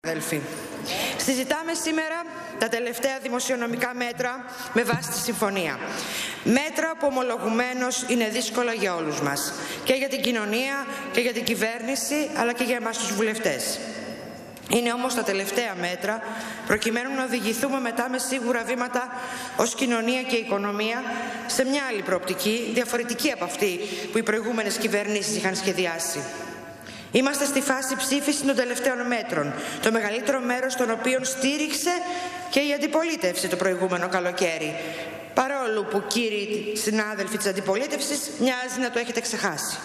Αδελφοί, συζητάμε σήμερα τα τελευταία δημοσιονομικά μέτρα με βάση τη συμφωνία. Μέτρα που ομολογουμένως είναι δύσκολα για όλους μας. Και για την κοινωνία και για την κυβέρνηση, αλλά και για εμάς τους βουλευτές. Είναι όμως τα τελευταία μέτρα προκειμένου να οδηγηθούμε μετά με σίγουρα βήματα ως κοινωνία και οικονομία σε μια άλλη προοπτική, διαφορετική από αυτή που οι προηγούμενες κυβερνήσεις είχαν σχεδιάσει. Είμαστε στη φάση ψήφισης των τελευταίων μέτρων, το μεγαλύτερο μέρος των οποίων στήριξε και η αντιπολίτευση το προηγούμενο καλοκαίρι. Παρόλο που, κύριοι συνάδελφοι της αντιπολίτευσης, μοιάζει να το έχετε ξεχάσει.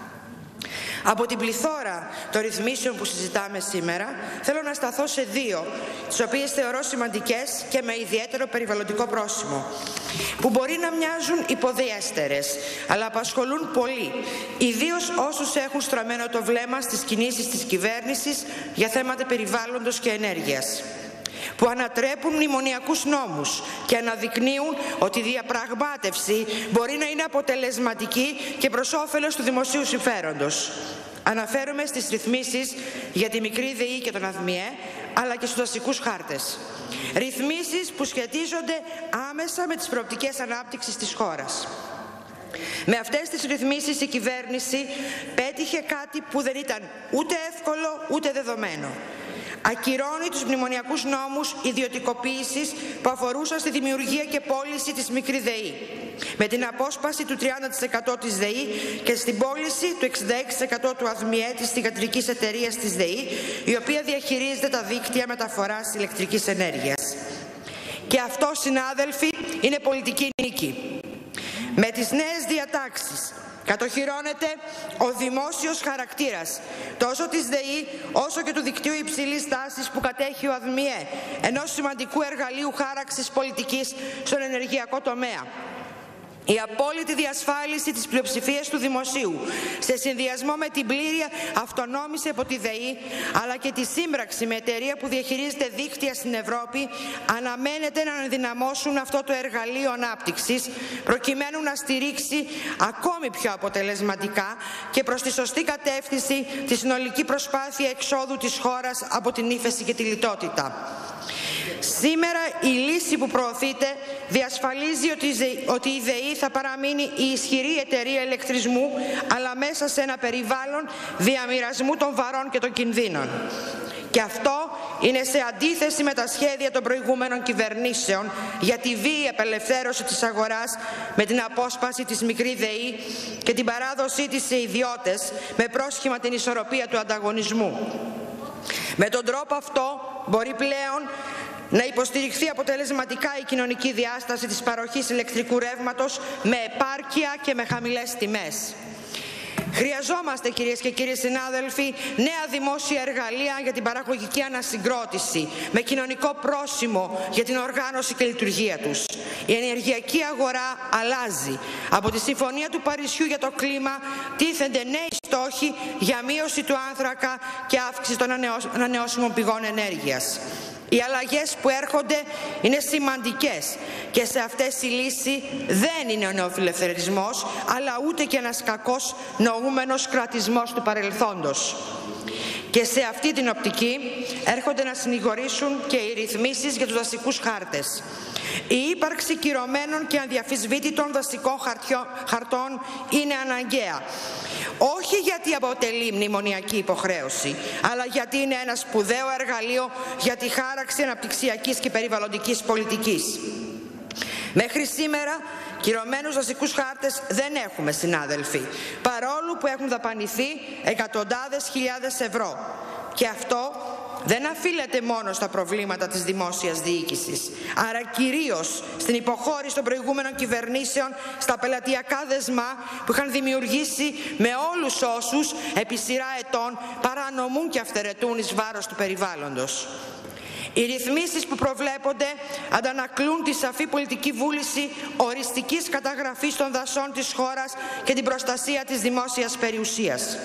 Από την πληθώρα των ρυθμίσεων που συζητάμε σήμερα, θέλω να σταθώ σε δύο, τις οποίες θεωρώ σημαντικές και με ιδιαίτερο περιβαλλοντικό πρόσημο, που μπορεί να μοιάζουν υποδιέστερες, αλλά απασχολούν πολύ, ιδίως όσους έχουν στραμμένο το βλέμμα στις κινήσεις της κυβέρνησης για θέματα περιβάλλοντος και ενέργειας, που ανατρέπουν μνημονιακούς νόμους και αναδεικνύουν ότι η διαπραγμάτευση μπορεί να είναι αποτελεσματική και προς όφελος του δημοσίου συμφέροντος. Αναφέρομαι στις ρυθμίσεις για τη μικρή ΔΕΗ και τον ΑΔΜΙΕ, αλλά και στους δασικούς χάρτες. Ρυθμίσεις που σχετίζονται άμεσα με τις προοπτικές ανάπτυξης της χώρας. Με αυτές τις ρυθμίσεις η κυβέρνηση πέτυχε κάτι που δεν ήταν ούτε εύκολο ούτε δεδομένο. Ακυρώνει τους μνημονιακούς νόμους ιδιωτικοποίησης που αφορούσαν στη δημιουργία και πώληση της μικρή ΔΕΗ, με την απόσπαση του 30% της ΔΕΗ και στην πώληση του 66% του ΑΔΜΙΕ της θυγατρικής εταιρείας της ΔΕΗ, η οποία διαχειρίζεται τα δίκτυα μεταφοράς ηλεκτρικής ενέργειας. Και αυτό, συνάδελφοι, είναι πολιτική νίκη. Με τις νέες διατάξεις κατοχυρώνεται ο δημόσιος χαρακτήρας τόσο της ΔΕΗ όσο και του δικτύου υψηλής τάσης που κατέχει ο ΑΔΜΙΕ, ενός σημαντικού εργαλείου χάραξης πολιτικής στον ενεργειακό τομέα. Η απόλυτη διασφάλιση της πλειοψηφίας του δημοσίου σε συνδυασμό με την πλήρη αυτονόμηση από τη ΔΕΗ αλλά και τη σύμπραξη με εταιρεία που διαχειρίζεται δίκτυα στην Ευρώπη αναμένεται να ενδυναμώσουν αυτό το εργαλείο ανάπτυξης προκειμένου να στηρίξει ακόμη πιο αποτελεσματικά και προς τη σωστή κατεύθυνση τη συνολική προσπάθεια εξόδου της χώρας από την ύφεση και τη λιτότητα. Σήμερα η λύση που προωθείται διασφαλίζει ότι η ΔΕΗ θα παραμείνει η ισχυρή εταιρεία ηλεκτρισμού, αλλά μέσα σε ένα περιβάλλον διαμοιρασμού των βαρών και των κινδύνων. Και αυτό είναι σε αντίθεση με τα σχέδια των προηγούμενων κυβερνήσεων για τη βίαιη απελευθέρωση της αγοράς με την απόσπαση της μικρή ΔΕΗ και την παράδοσή της σε ιδιώτες με πρόσχημα την ισορροπία του ανταγωνισμού. Με τον τρόπο αυτό μπορεί πλέον να υποστηριχθεί αποτελεσματικά η κοινωνική διάσταση της παροχής ηλεκτρικού ρεύματος με επάρκεια και με χαμηλές τιμές. Χρειαζόμαστε, κυρίες και κύριοι συνάδελφοι, νέα δημόσια εργαλεία για την παραγωγική ανασυγκρότηση, με κοινωνικό πρόσημο για την οργάνωση και λειτουργία τους. Η ενεργειακή αγορά αλλάζει. Από τη Συμφωνία του Παρισιού για το κλίμα τίθενται νέοι στόχοι για μείωση του άνθρακα και αύξηση των ανανεώσιμων πηγών ενέργειας. Οι αλλαγές που έρχονται είναι σημαντικές και σε αυτές η λύση δεν είναι ο νεοφιλελευθερισμός, αλλά ούτε και ένας κακός νοούμενος κρατισμός του παρελθόντος. Και σε αυτή την οπτική έρχονται να συνηγορήσουν και οι ρυθμίσεις για τους δασικούς χάρτες. Η ύπαρξη κυρωμένων και αδιαφυσβήτητων δασικών χαρτών είναι αναγκαία. Όχι γιατί αποτελεί μνημονιακή υποχρέωση, αλλά γιατί είναι ένα σπουδαίο εργαλείο για τη χάραξη αναπτυξιακής και περιβαλλοντικής πολιτικής. Μέχρι σήμερα κυρωμένους δασικούς χάρτες δεν έχουμε, συνάδελφοι, παρόλο που έχουν δαπανηθεί εκατοντάδες χιλιάδες ευρώ. Και αυτό δεν οφείλεται μόνο στα προβλήματα της δημόσιας διοίκησης, άρα κυρίως στην υποχώρηση των προηγούμενων κυβερνήσεων στα πελατειακά δεσμά που είχαν δημιουργήσει με όλους όσους επί σειρά ετών παρανομούν και αυθαιρετούν εις βάρος του περιβάλλοντος. Οι ρυθμίσεις που προβλέπονται αντανακλούν τη σαφή πολιτική βούληση οριστικής καταγραφής των δασών της χώρας και την προστασία της δημόσιας περιουσίας.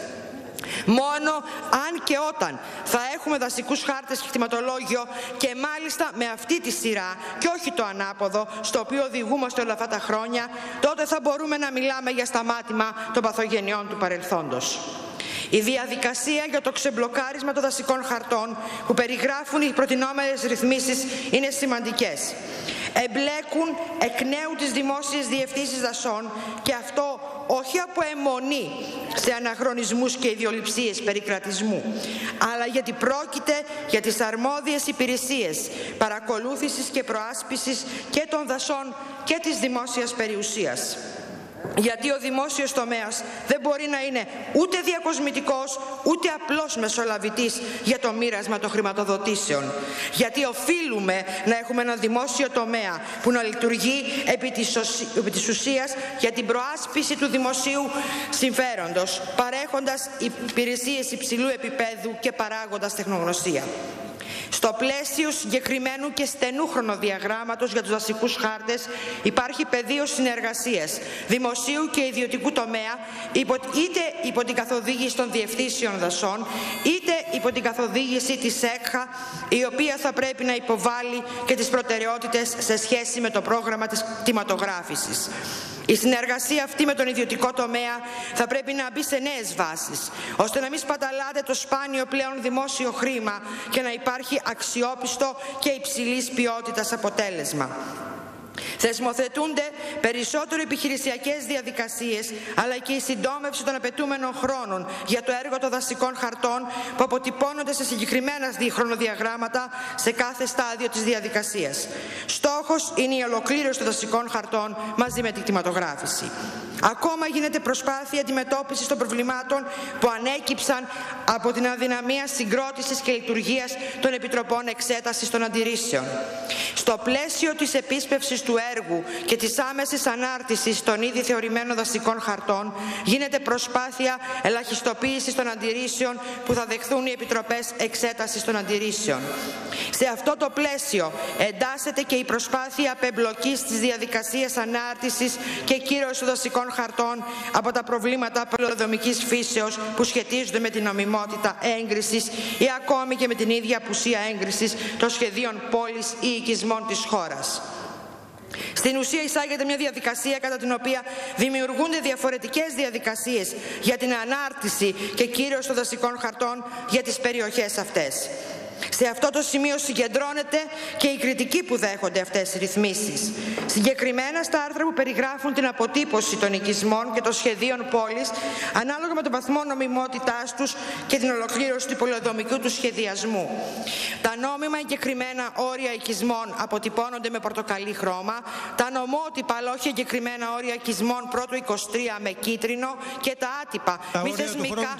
Μόνο αν και όταν θα έχουμε δασικούς χάρτες και κτηματολόγιο, και μάλιστα με αυτή τη σειρά και όχι το ανάποδο στο οποίο οδηγούμαστε όλα αυτά τα χρόνια, τότε θα μπορούμε να μιλάμε για σταμάτημα των παθογενειών του παρελθόντος. Η διαδικασία για το ξεμπλοκάρισμα των δασικών χαρτών που περιγράφουν οι προτινόμενες ρυθμίσεις είναι σημαντικές. Εμπλέκουν εκ νέου τις δημόσιες διευθύνσεις δασών και αυτό όχι από αιμονή σε αναχρονισμούς και ιδιοληψίες περί κρατισμού, αλλά γιατί πρόκειται για τις αρμόδιες υπηρεσίες παρακολούθησης και προάσπισης και των δασών και της δημόσιας περιουσίας. Γιατί ο δημόσιος τομέας δεν μπορεί να είναι ούτε διακοσμητικός, ούτε απλός μεσολαβητής για το μοίρασμα των χρηματοδοτήσεων. Γιατί οφείλουμε να έχουμε ένα δημόσιο τομέα που να λειτουργεί επί της ουσίας για την προάσπιση του δημοσίου συμφέροντος, παρέχοντας υπηρεσίες υψηλού επίπεδου και παράγοντας τεχνογνωσία. Στο πλαίσιο συγκεκριμένου και στενού χρονοδιαγράμματος για τους δασικούς χάρτες υπάρχει πεδίο συνεργασίας δημοσίου και ιδιωτικού τομέα, είτε υπό την καθοδήγηση των διευθύνσεων δασών, είτε υπό την καθοδήγηση της ΕΚΧΑ, η οποία θα πρέπει να υποβάλει και τις προτεραιότητες σε σχέση με το πρόγραμμα της κτηματογράφησης. Η συνεργασία αυτή με τον ιδιωτικό τομέα θα πρέπει να μπει σε νέες βάσεις, ώστε να μην σπαταλάτε το σπάνιο πλέον δημόσιο χρήμα και να υπάρχει αξιόπιστο και υψηλής ποιότητας αποτέλεσμα. Θεσμοθετούνται περισσότερο επιχειρησιακές διαδικασίες, αλλά και η συντόμευση των απαιτούμενων χρόνων για το έργο των δασικών χαρτών που αποτυπώνονται σε συγκεκριμένα χρονοδιαγράμματα σε κάθε στάδιο της διαδικασίας. Στόχος είναι η ολοκλήρωση των δασικών χαρτών μαζί με την κτηματογράφηση. Ακόμα γίνεται προσπάθεια αντιμετώπισης των προβλημάτων που ανέκυψαν από την αδυναμία συγκρότησης και λειτουργίας των επιτροπών εξέτασης των αντιρρήσεων. Στο πλαίσιο της επίσπευσης του έργου και της άμεσης ανάρτησης των ήδη θεωρημένων δασικών χαρτών γίνεται προσπάθεια ελαχιστοποίησης των αντιρρήσεων που θα δεχθούν οι επιτροπές εξέτασης των αντιρρήσεων. Σε αυτό το πλαίσιο εντάσσεται και η προσπάθεια απεμπλοκής της διαδικασίας ανάρτησης και κύρωσης των δασικών χαρτών από τα προβλήματα πολεοδομικής φύσεως που σχετίζονται με την νομιμότητα έγκρισης ή ακόμη και με την ίδια απουσία έγκρισης των σχεδίων πόλης ή οικισμών της χώρας. Στην ουσία εισάγεται μια διαδικασία κατά την οποία δημιουργούνται διαφορετικές διαδικασίες για την ανάρτηση και κύρωση των δασικών χαρτών για τις περιοχές αυτές. Σε αυτό το σημείο συγκεντρώνεται και η κριτική που δέχονται αυτές οι ρυθμίσεις. Συγκεκριμένα στα άρθρα που περιγράφουν την αποτύπωση των οικισμών και των σχεδίων πόλης ανάλογα με τον βαθμό νομιμότητάς τους και την ολοκλήρωση του πολεοδομικού του σχεδιασμού. Τα νόμιμα εγκεκριμένα όρια οικισμών αποτυπώνονται με πορτοκαλί χρώμα, τα νομότυπα αλλά όχι εγκεκριμένα όρια οικισμών πρώτου 23 με κίτρινο και τα άτυπα μη θεσμικά.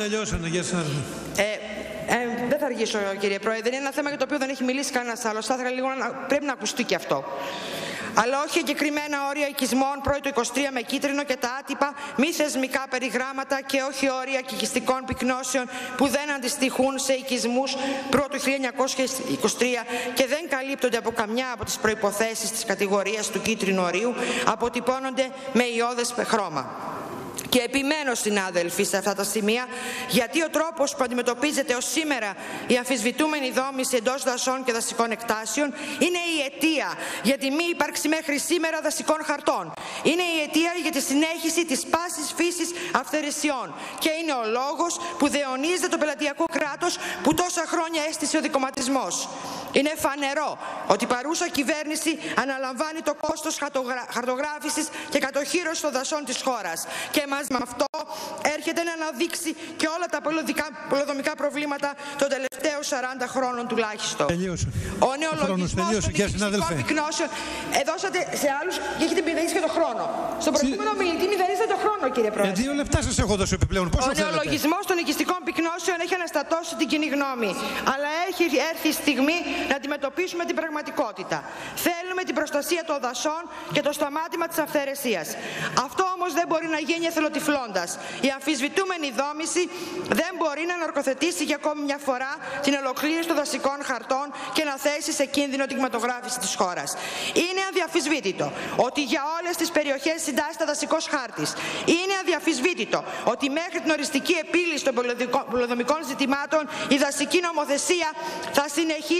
Δεν θα αργήσω, κύριε Πρόεδρε. Είναι ένα θέμα για το οποίο δεν έχει μιλήσει κανένας άλλος. Θα ήθελα λίγο πρέπει να ακουστεί και αυτό. Αλλά όχι εγκεκριμένα όρια οικισμών πρώτου 23 με κίτρινο και τα άτυπα μη θεσμικά περιγράμματα και όχι όρια οικιστικών πυκνώσεων που δεν αντιστοιχούν σε οικισμούς πρώτου 1923 και δεν καλύπτονται από καμιά από τις προϋποθέσεις της κατηγορίας του κίτρινου ορίου, αποτυπώνονται με ιώδες χρώμα. Και επιμένω, συνάδελφοι, σε αυτά τα σημεία, γιατί ο τρόπος που αντιμετωπίζεται ως σήμερα η αμφισβητούμενη δόμηση εντός δασών και δασικών εκτάσεων είναι η αιτία για τη μη ύπαρξη μέχρι σήμερα δασικών χαρτών. Είναι η αιτία για τη συνέχιση της πάσης φύσης αυθαιρεσιών. Και είναι ο λόγος που δεονίζεται το πελατειακό κράτος που τόσα χρόνια έστησε ο δικομματισμός. Είναι φανερό ότι η παρούσα κυβέρνηση αναλαμβάνει το κόστος χαρτογράφησης και κατοχύρωσης των δασών της χώρας. Και μαζί με αυτό έρχεται να αναδείξει και όλα τα πολεοδομικά προβλήματα των τελευταίων 40 χρόνων τουλάχιστον. Τελείωσε. Ο νεολογισμός των οικιστικών πυκνώσεων. Δώσατε σε άλλους και έχετε μηδενίσει και το χρόνο. Στον προηγούμενο μιλητή μηδενίσατε το χρόνο, κύριε Πρόεδρε. 2 λεπτά σας έχω δώσει επιπλέον. Ο νεολογισμός των οικιστικών πυκνώσεων έχει αναστατώσει την κοινή γνώμη. Αλλά έχει έρθει η στιγμή να αντιμετωπίσουμε την πραγματικότητα. Θέλουμε την προστασία των δασών και το σταμάτημα της αυθαιρεσίας. Αυτό όμως δεν μπορεί να γίνει εθελοτυφλώντας. Η αμφισβητούμενη δόμηση δεν μπορεί να ναρκοθετήσει για ακόμη μια φορά την ολοκλήρωση των δασικών χαρτών και να θέσει σε κίνδυνο την κτηματογράφηση της χώρας. Είναι αδιαφυσβήτητο ότι για όλες τις περιοχές συντάσσεται δασικός χάρτης. Είναι αδιαφυσβήτητο ότι μέχρι την οριστική επίλυση των πολεοδομικών ζητημάτων η δασική νομοθεσία θα συνεχίζει να εφαρμόζεται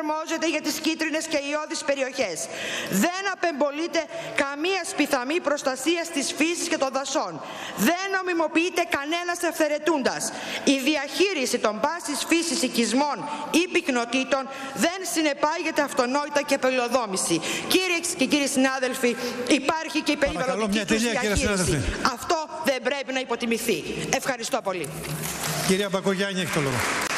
εφαρμόζεται για τις κίτρινες και ιώδεις περιοχές. Δεν απεμπολείται καμία σπιθαμή προστασία της φύσης και των δασών. Δεν νομιμοποιείται κανένας ευθερετούντας. Η διαχείριση των πάσης φύσης οικισμών ή πυκνοτήτων δεν συνεπάγεται αυτονόητα και πελαιοδόμηση. Κύριε και κύριοι συνάδελφοι, υπάρχει και η περιβαλλοντική τους διαχείριση. Αυτό δεν πρέπει να υποτιμηθεί. Ευχαριστώ πολύ. Κυρία Μπακογιάννη, έχει το λόγο.